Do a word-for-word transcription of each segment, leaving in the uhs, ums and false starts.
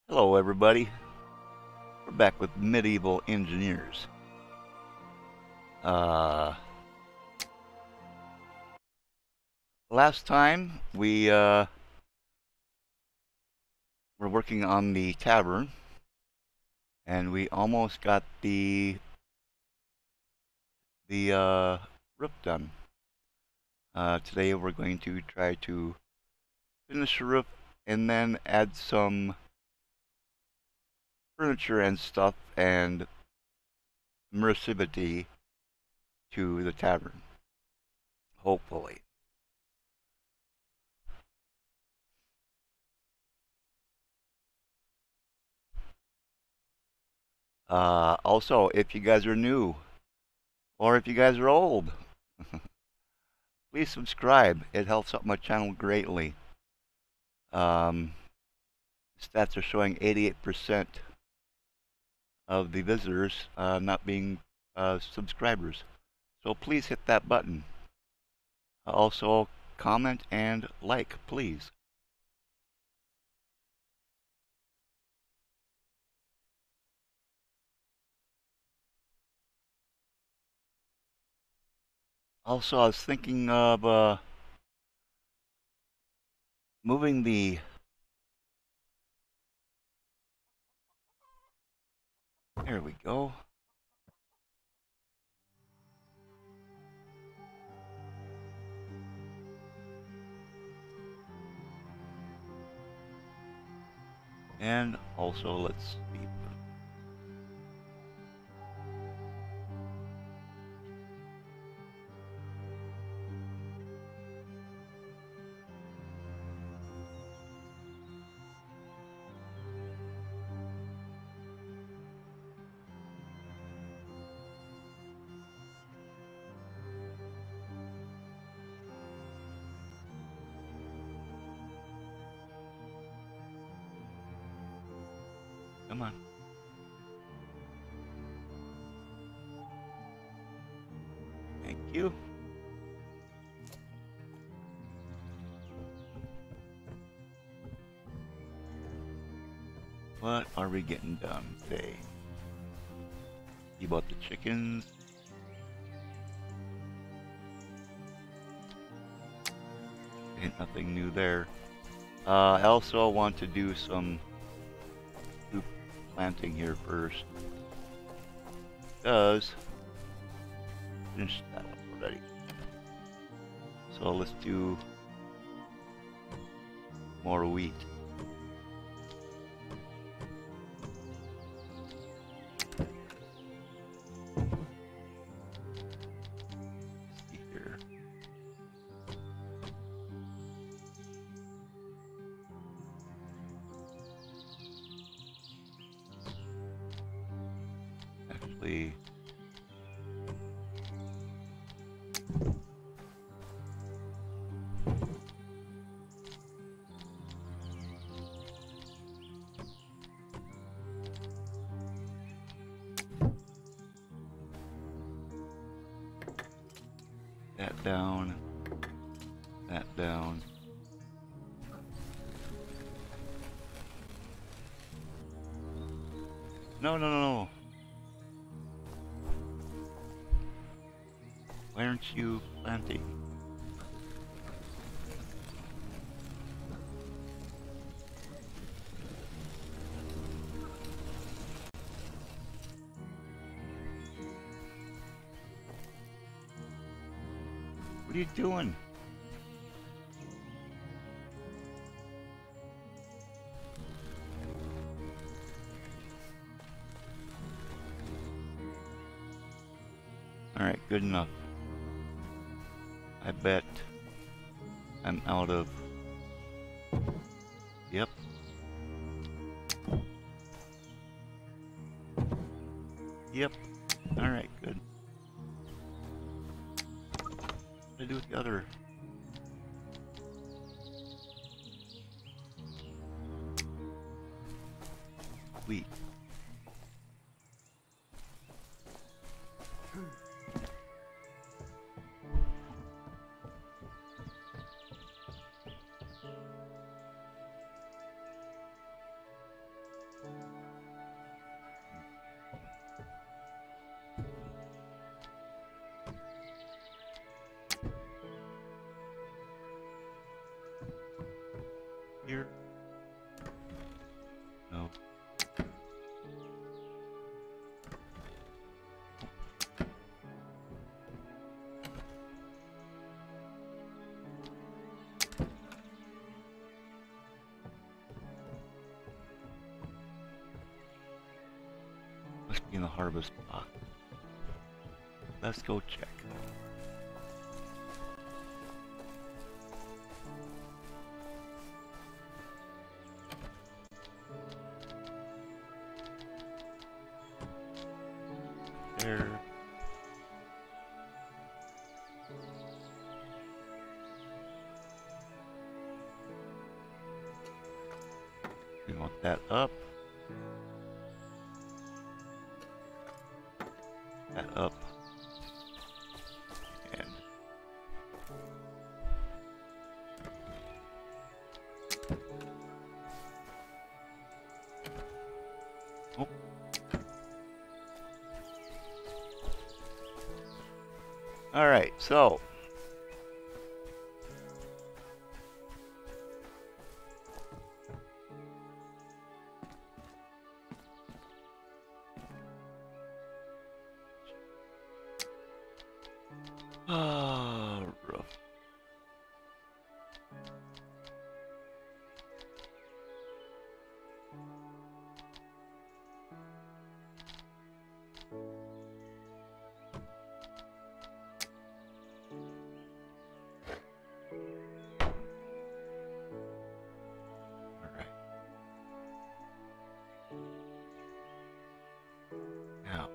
Hello, everybody. We're back with Medieval Engineers. Uh, last time we uh, were working on the tavern, and we almost got the the uh, roof done. Uh, today we're going to try to finish the roof and then add some furniture and stuff and immersivity to the tavern. Hopefully. Uh, also, if you guys are new, or if you guys are old, please subscribe. It helps out my channel greatly. Um, stats are showing eighty-eight percent of the visitors uh, not being uh, subscribers. So please hit that button. Also, comment and like, please. Also, I was thinking of uh, moving the... There we go. And also, let's see. Come on. Thank you. What are we getting done today? You bought the chickens. Ain't nothing new there. Uh, I also want to do some new planting here first. Because finish that up already. So let's do more wheat. Let's see here. Actually, that down, that down. No, no, no, no. Why aren't you planting? What are you doing? Alright, good enough. I bet I'm out of... Yep. Yep. Alright, good. What do I do with the other? Wheat. No. Must be in the harvest box. Let's go check. There. We want that up. That up. And oh. All right, so ah, rough. All right. Now.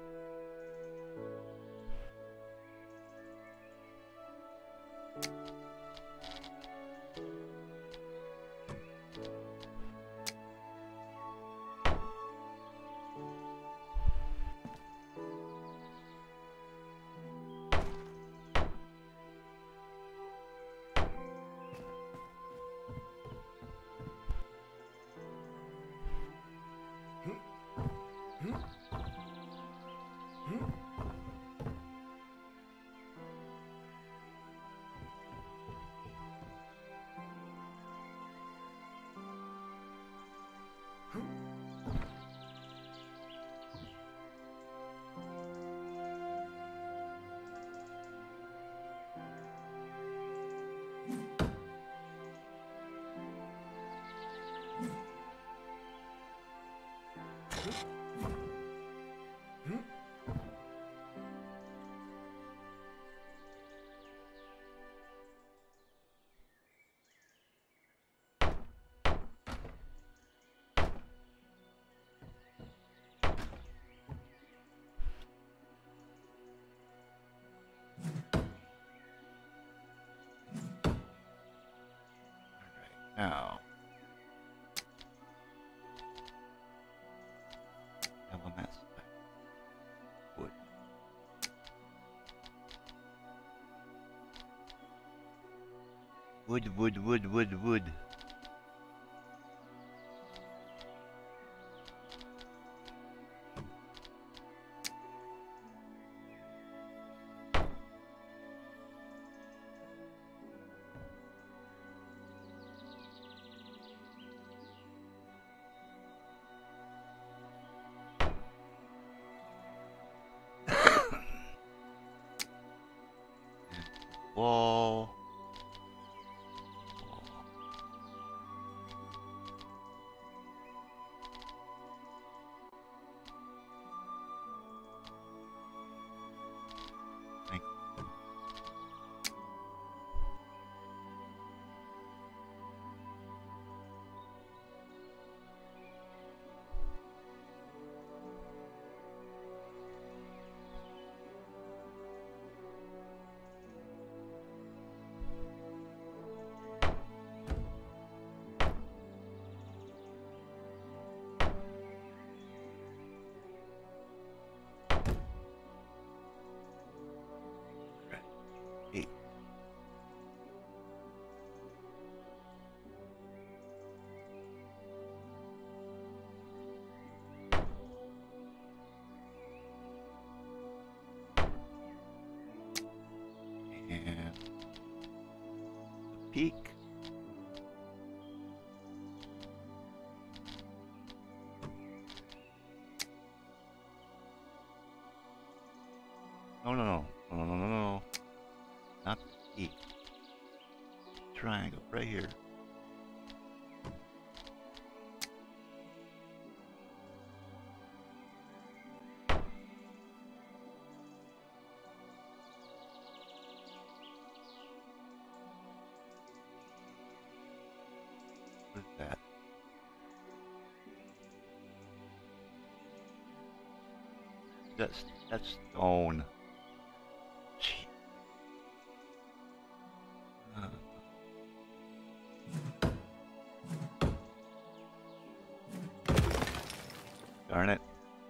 Now, elements, wood. Wood, wood, wood, wood, wood. Wall. Thank you. Eight. And the peak. No, no, no. No, no, no, no, no. Not the key. Triangle right here. What is that? That's that's stone. Gee. Uh. Darn it.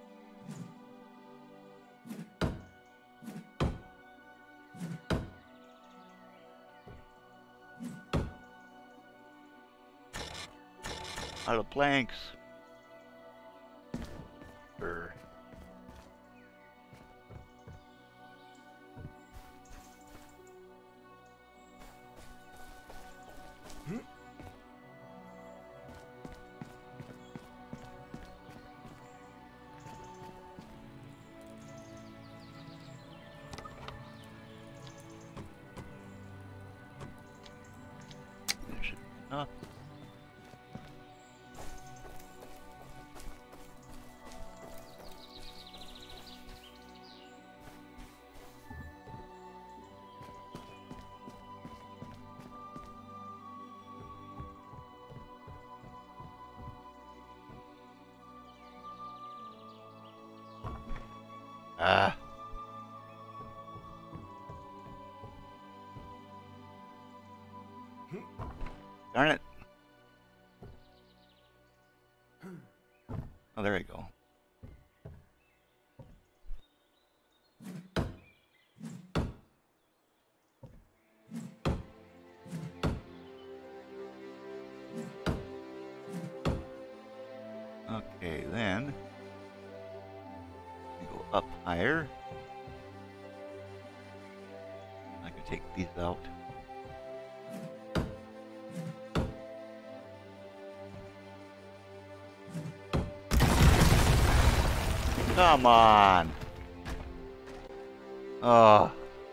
Out of planks. Brr. There should be enough. Ah. Darn it. Oh, there you go. Okay, then we go up higher. I can take these out. Come on. Oh.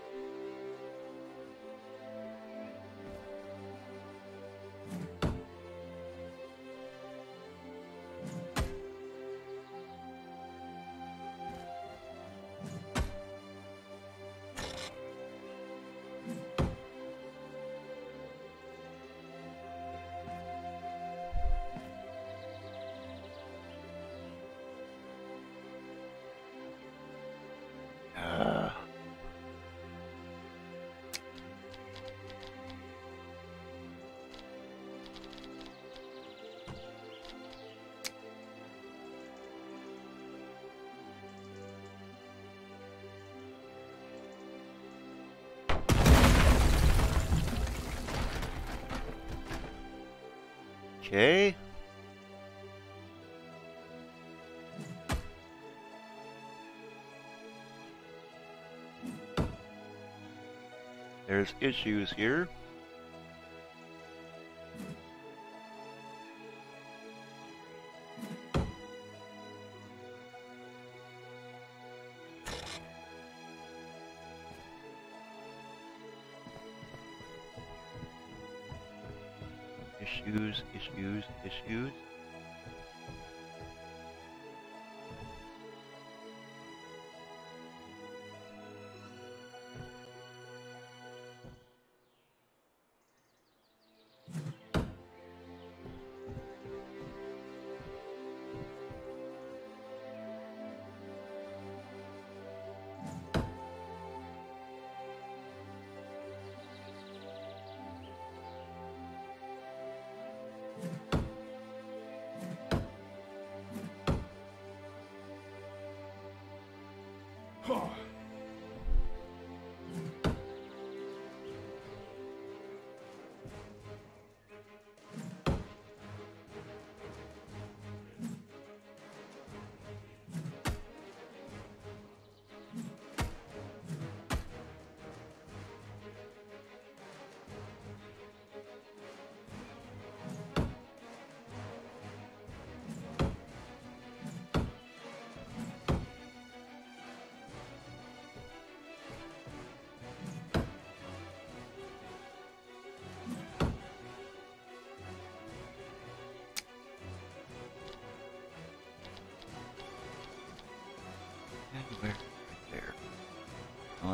Uh. Okay. There's issues here. Issues, issues, issues.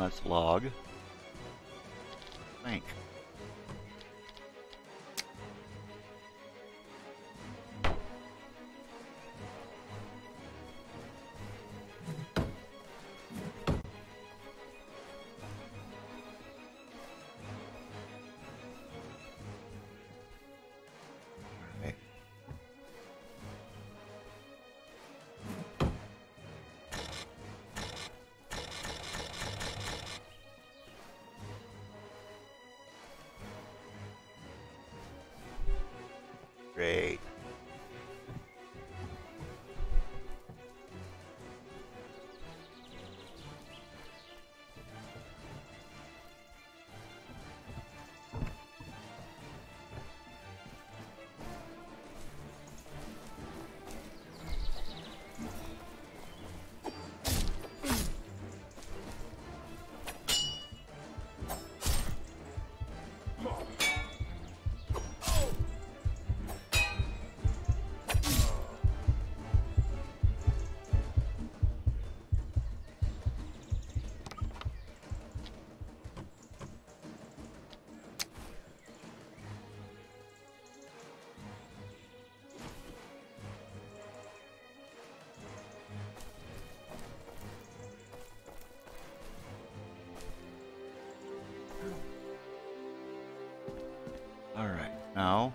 let's log. Blank. Great. All right, now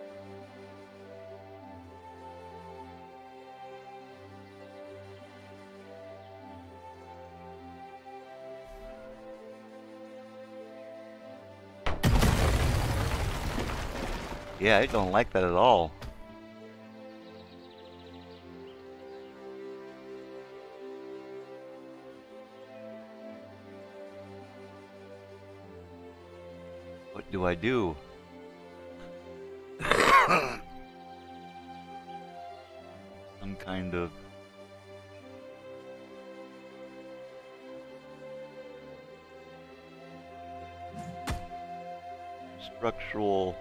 yeah, I don't like that at all. What do I do? Some kind of structural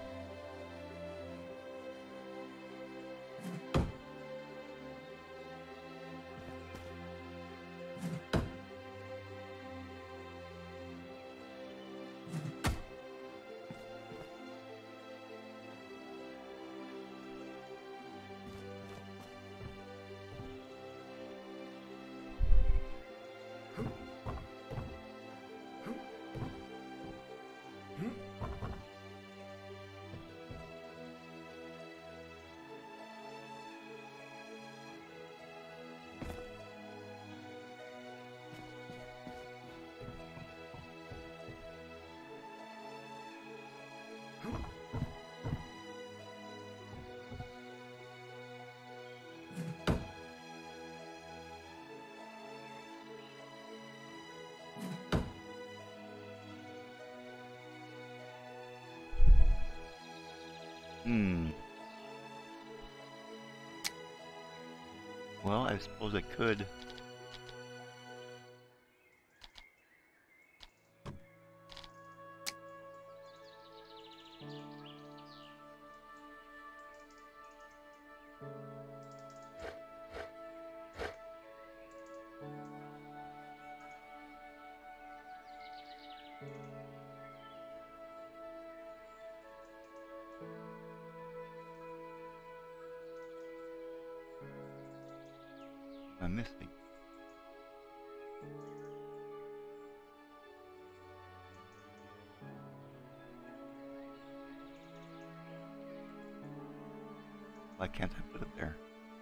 Hmm. Well, I suppose I could. I'm missing. Why can't I put it there?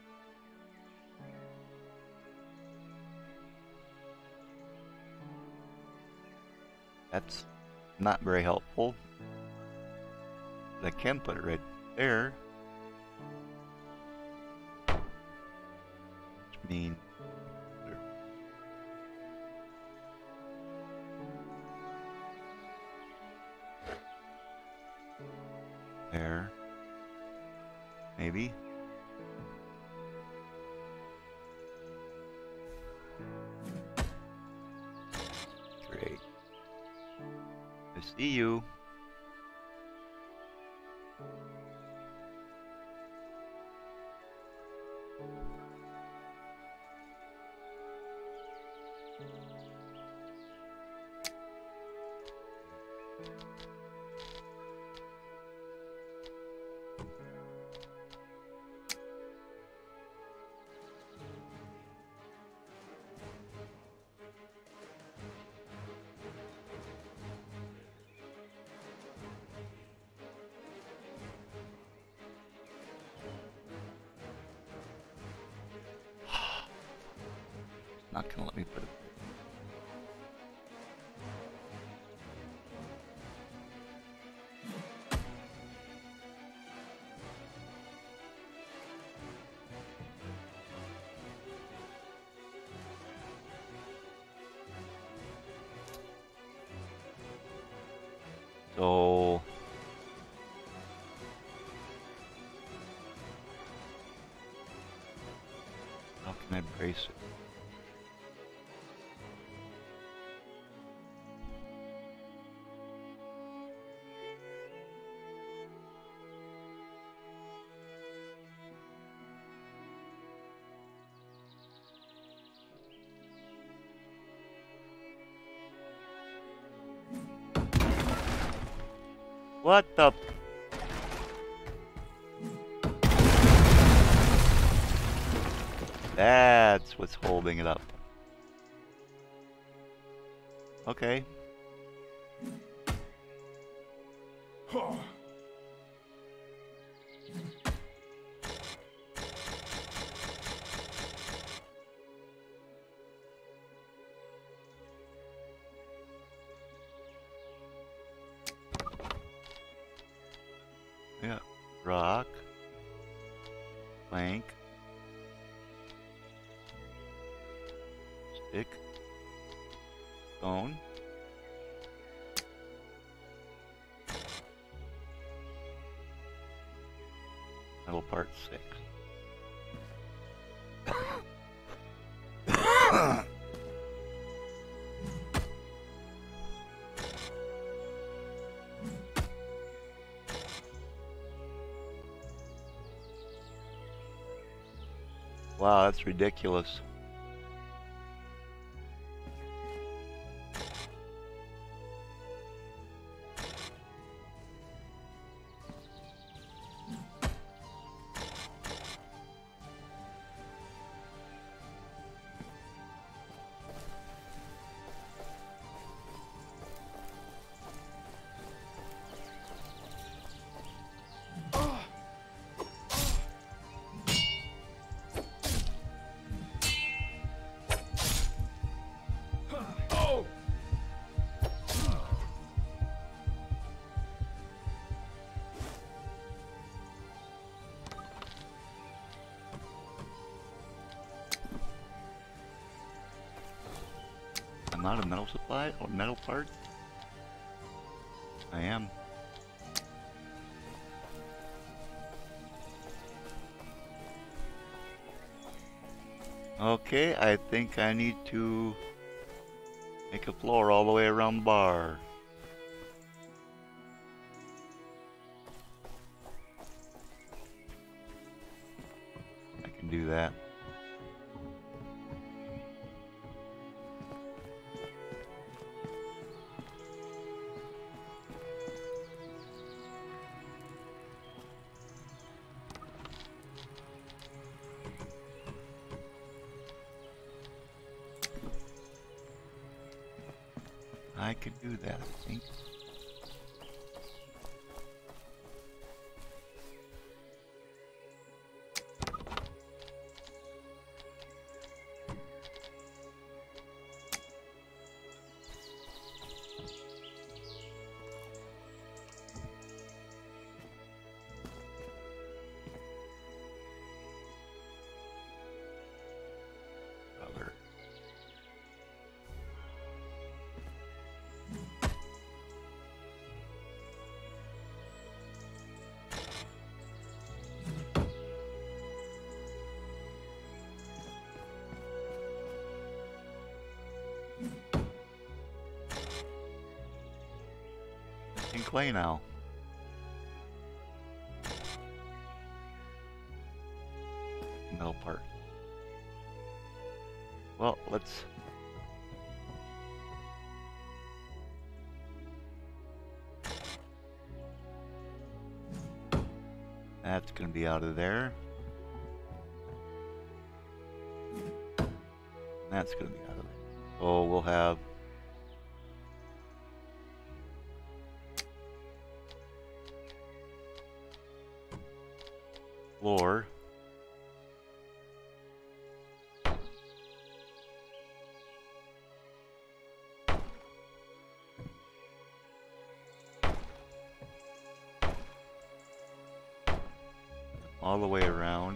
That's not very helpful. I can put it right there. Which means there. Maybe. Great. I see you. Not gonna let me put it. So how can I brace it? What the? That's what's holding it up. Okay. Yeah, rock, plank, stick, stone, metal part six. Wow, that's ridiculous. I'm not a metal supply or metal part. I am. Okay, I think I need to make a floor all the way around the bar. I can do that. I could do that, I think. Rubber. In clay now. Metal part. Well, let's That's going to be out of there. That's going to be out of there. So we'll have floor. All the way around.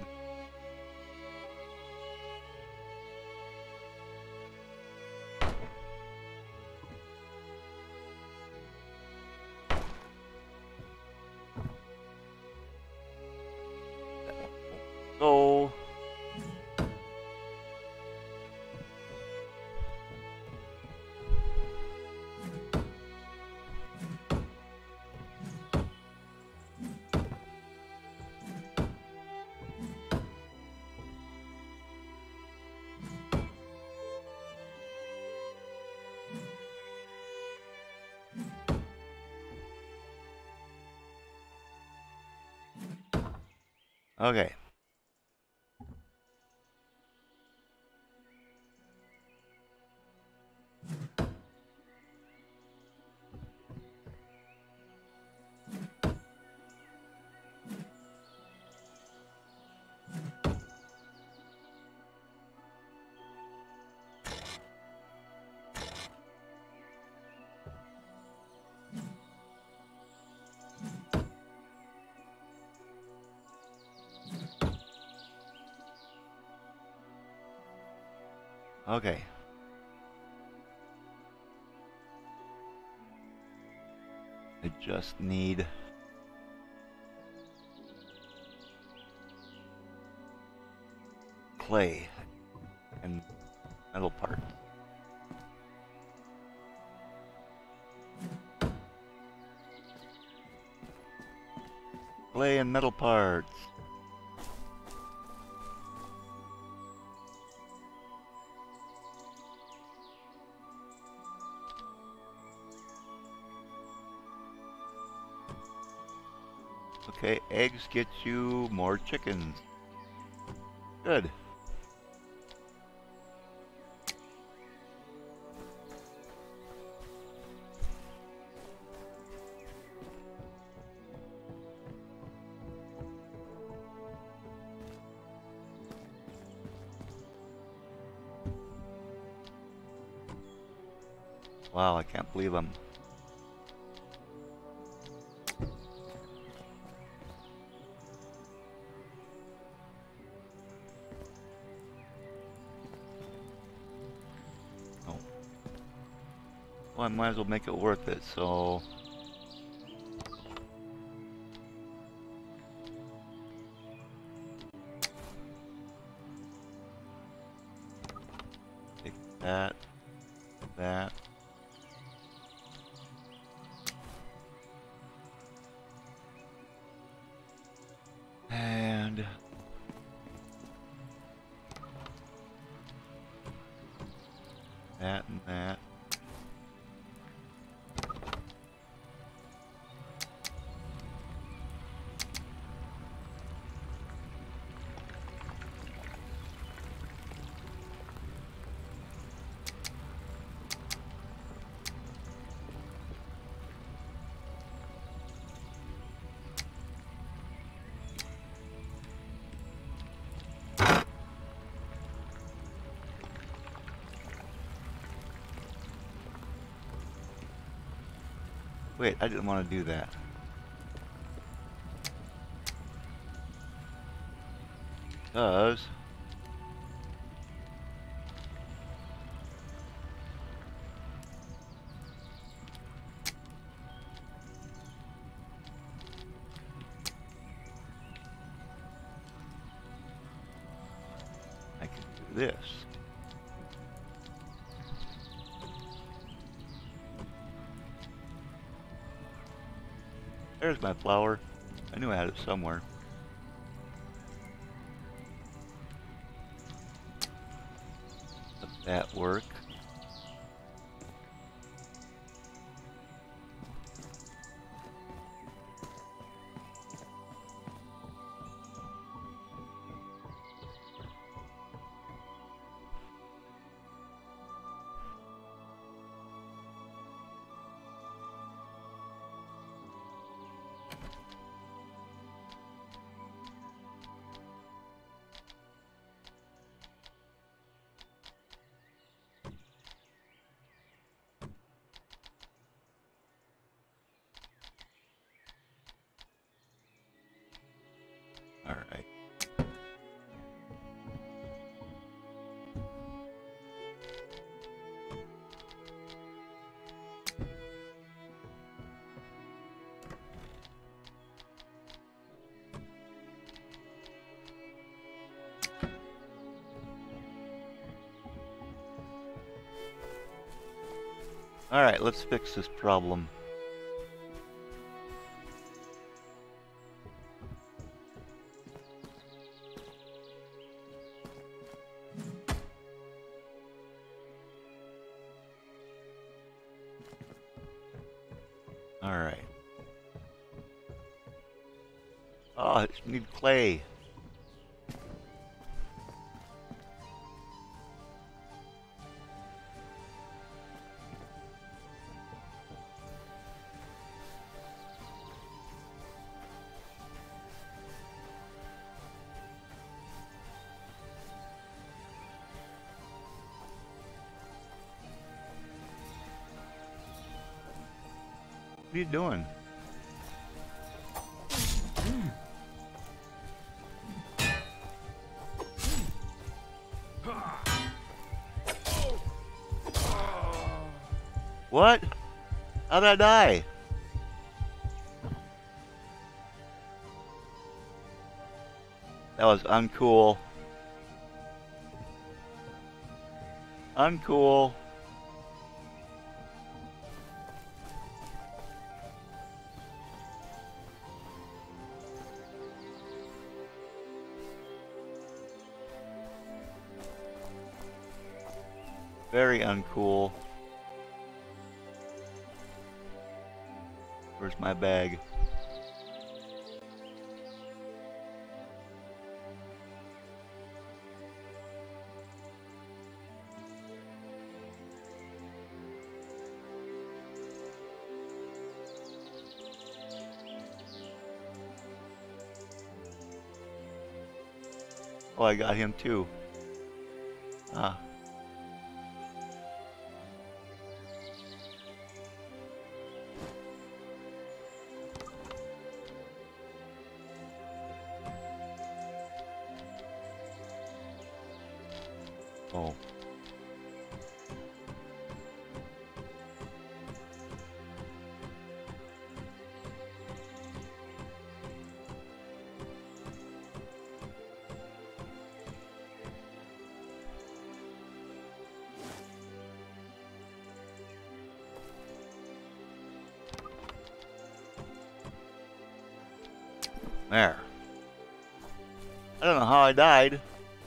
Go. Okay. Okay. I just need clay and metal part. Clay and metal parts. Okay, eggs get you more chickens. Good. Wow, I can't believe I'm Well, I might as well make it worth it, so... Take that, that. And... that and that. Wait, I didn't want to do that. Because... I can do this. There's my flower. I knew I had it somewhere. Let that work. All right. All right, let's fix this problem. All right. Oh, I need clay. What are you doing? What? How'd I die? That was uncool. Uncool. Very uncool. Where's my bag? Oh, I got him too. Ah. Oh. There. I don't know how I died.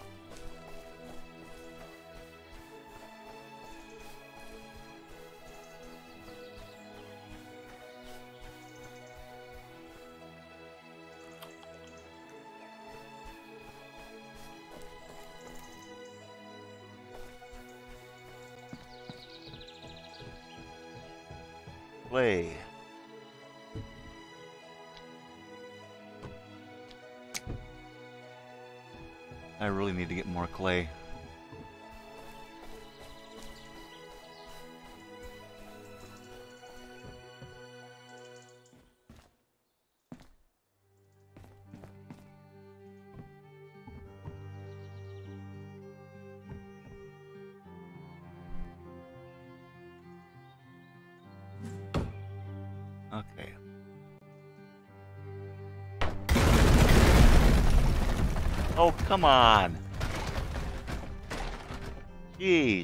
Play. I really need to get more clay. Okay. Oh, come on. Jeez.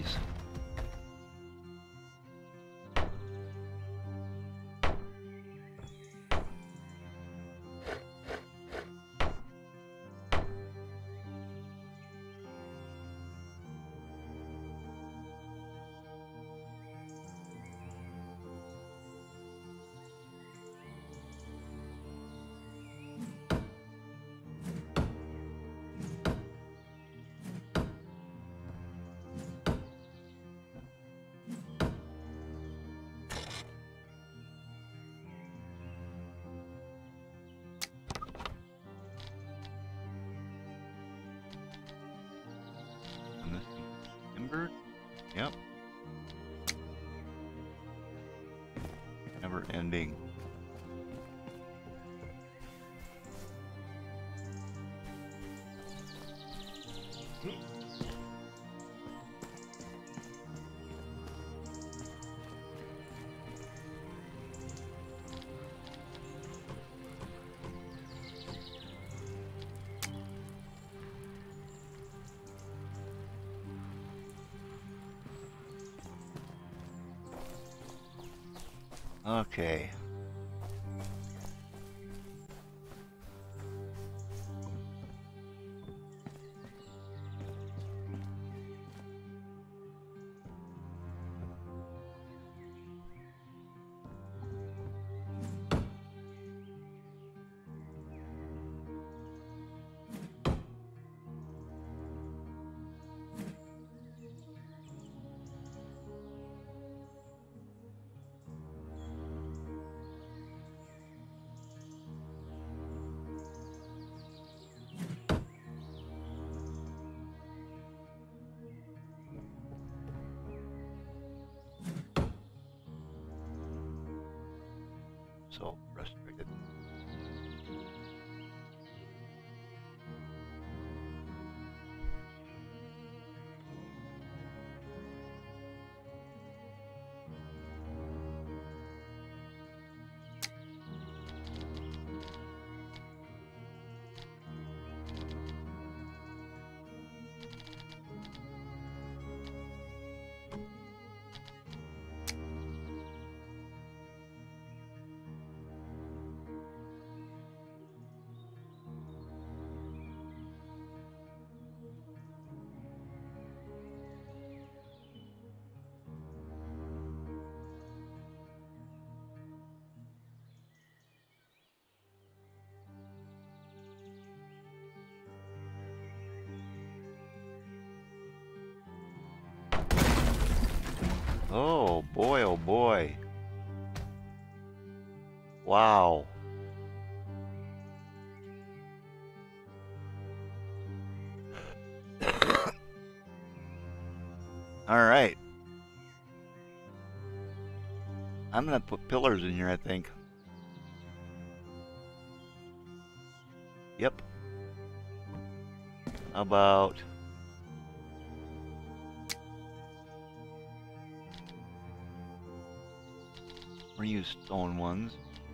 Timber? Yep. Never ending. Okay. So frustrated. Oh boy, oh boy. Wow. All right. I'm gonna put pillars in here, I think. Yep. How about... we're gonna use stone ones.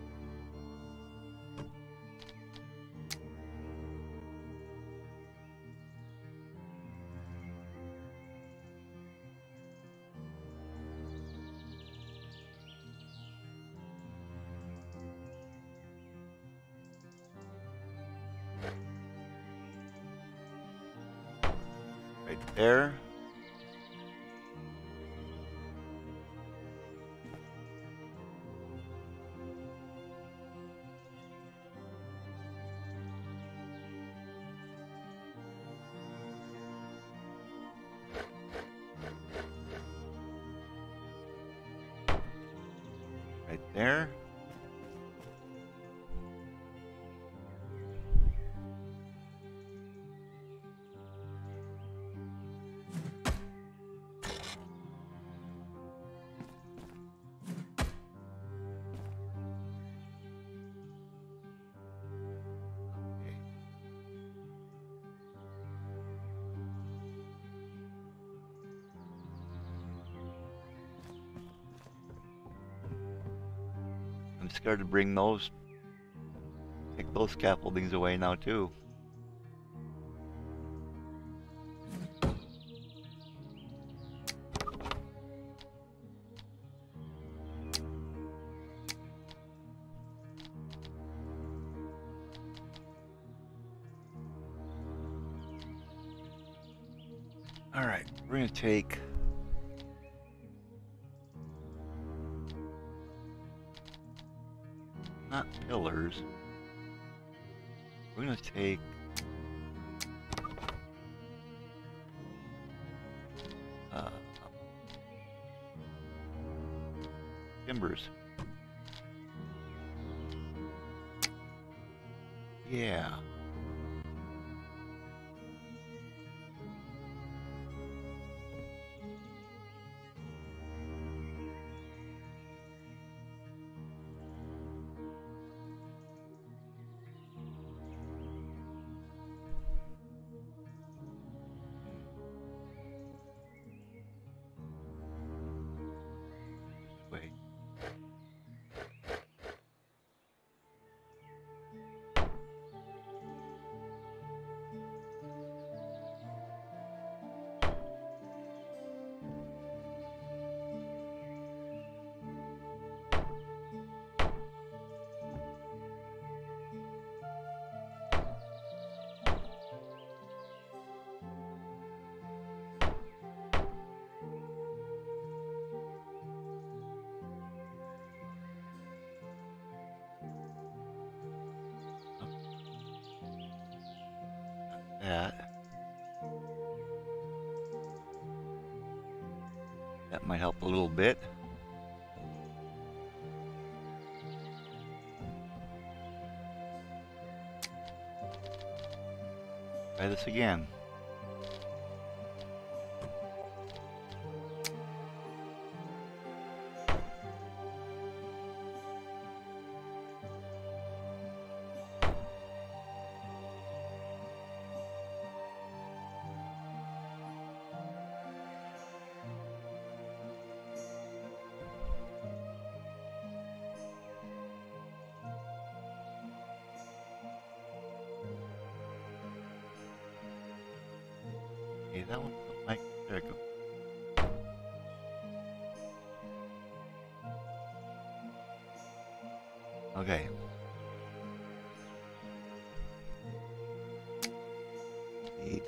Right there. Right there. Okay. I'm scared to bring those, take those scaffoldings away now too. All right, we're gonna take not pillars. We're gonna take uh, timbers. Yeah. that. That might help a little bit. Try this again. Okay, that one might, there it goes. Okay. Eight.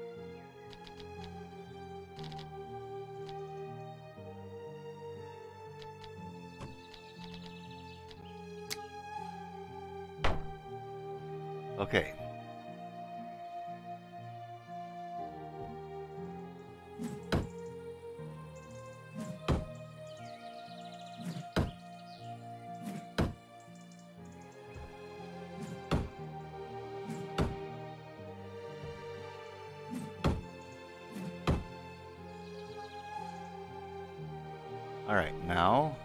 Okay. All right, now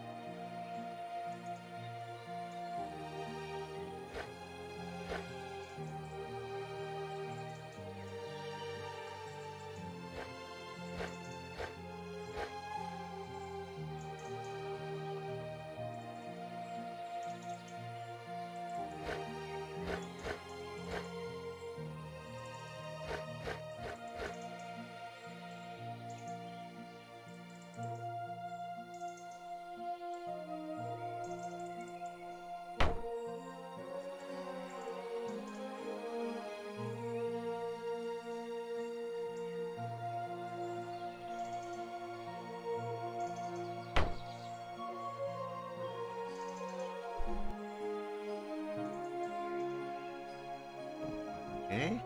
okay.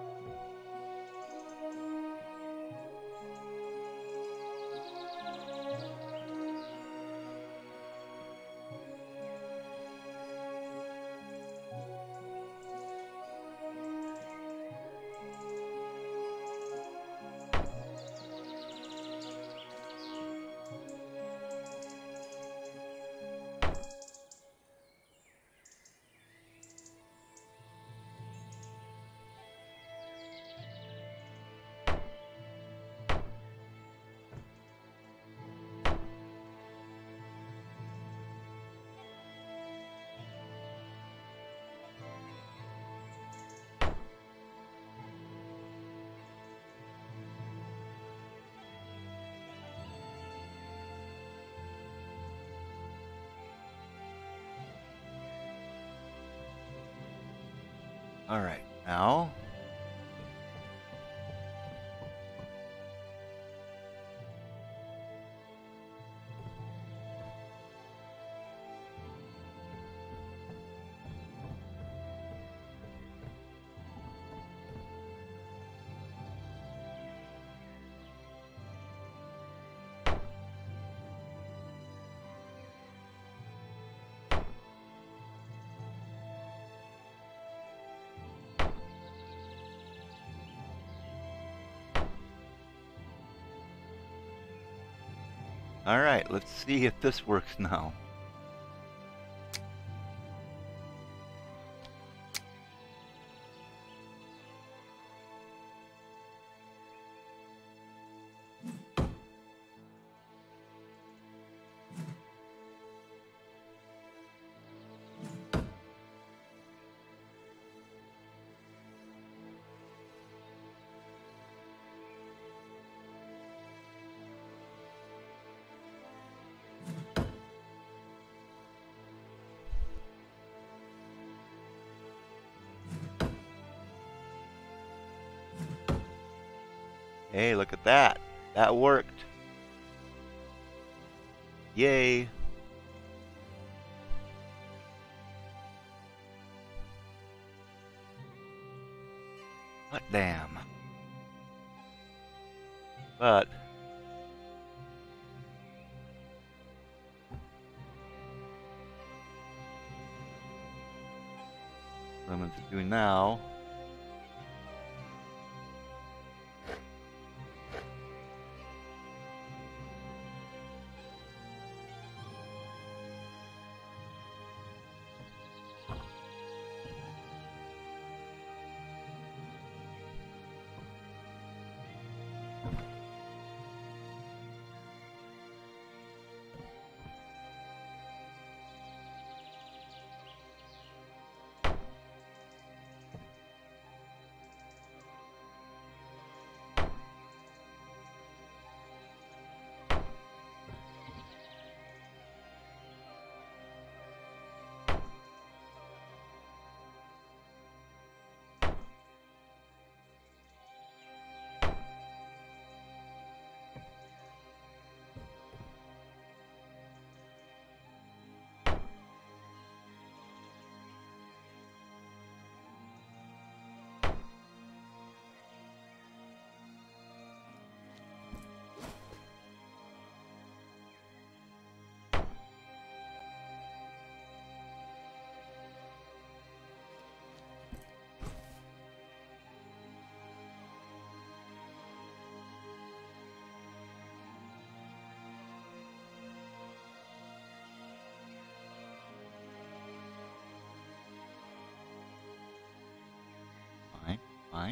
All right, now all right, let's see if this works now. Hey, look at that. That worked. Yay. What? Damn. But what I'm going to do now fine, fine.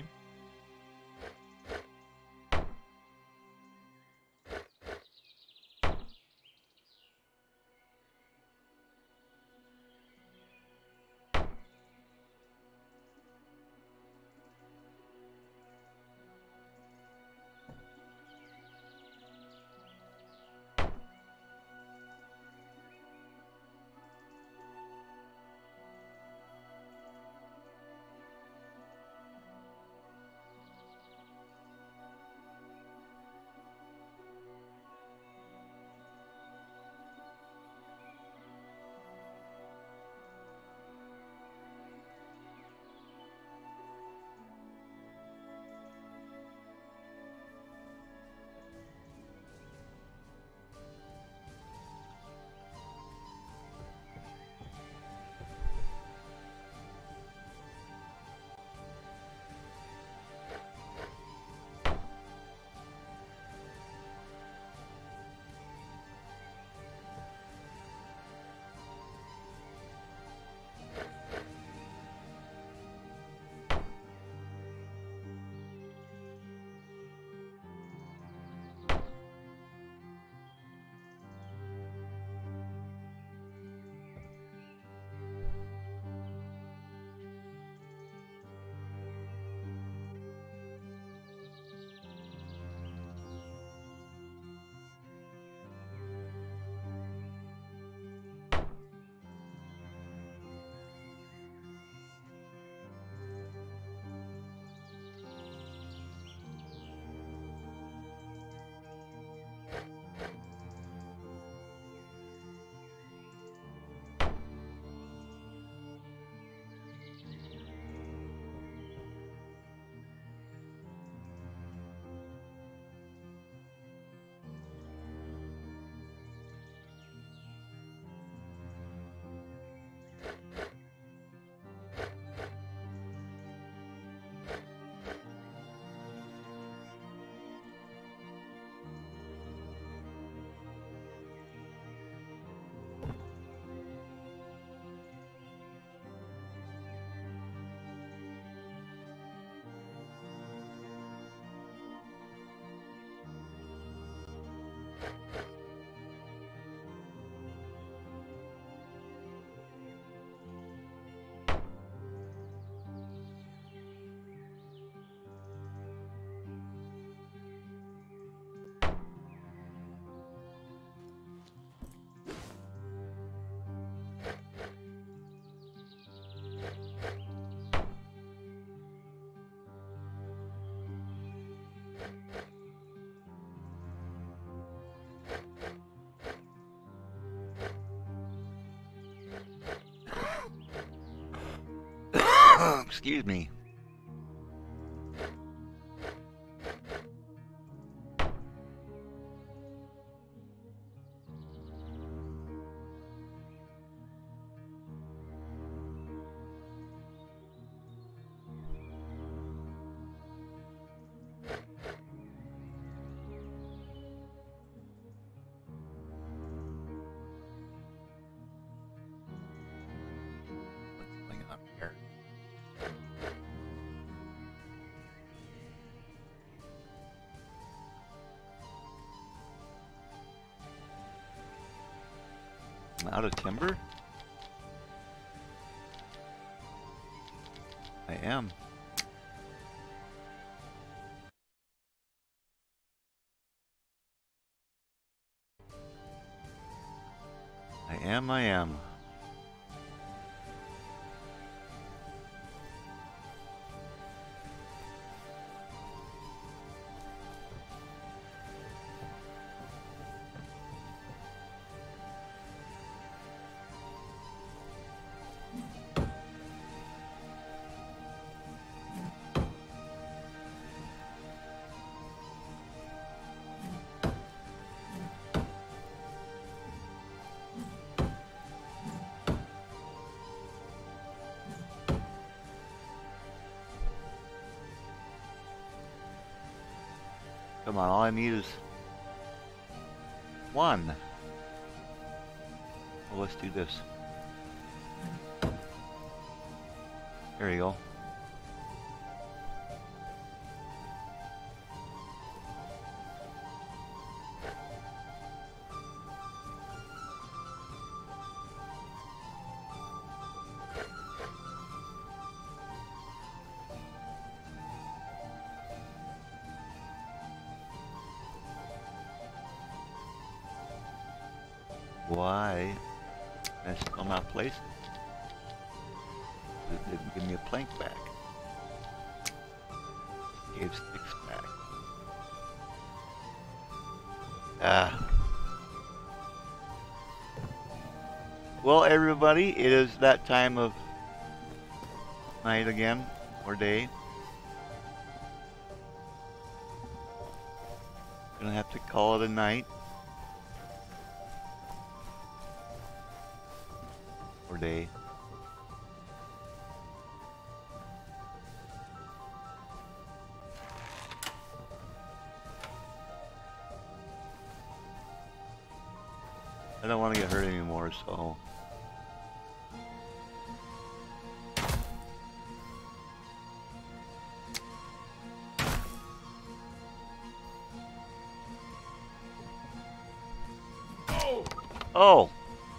Excuse me. I'm out of timber? I am. I am, I am. Come on, all I need is one. Well, let's do this. There you go. Why? I still not place it. It didn't give me a plank back. Gave sticks back. Ah. Well, everybody, it is that time of night again, or day. Gonna have to call it a night. Or day. I don't want to get hurt anymore, so... Oh! Oh!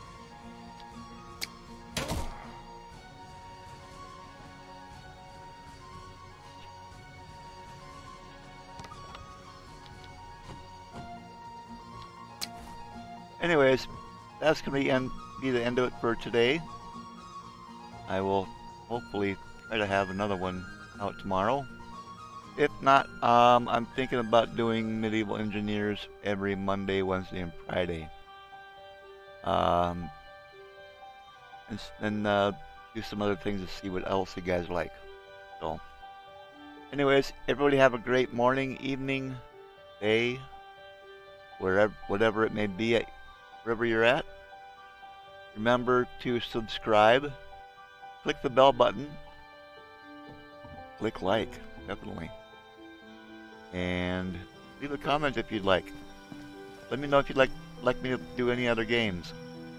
Anyways, that's going to be, end, be the end of it for today. I will hopefully try to have another one out tomorrow. If not, um, I'm thinking about doing Medieval Engineers every Monday, Wednesday, and Friday. Um, and then uh, do some other things to see what else you guys like. So, anyways, everybody have a great morning, evening, day, wherever, whatever it may be at wherever you're at. Remember to subscribe, click the bell button, click like, definitely, and leave a comment if you'd like. Let me know if you'd like like me to do any other games.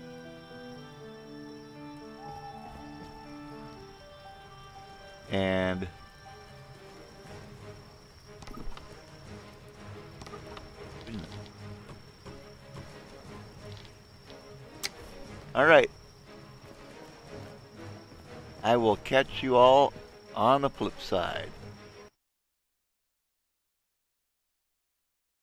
And all right, I will catch you all on the flip side.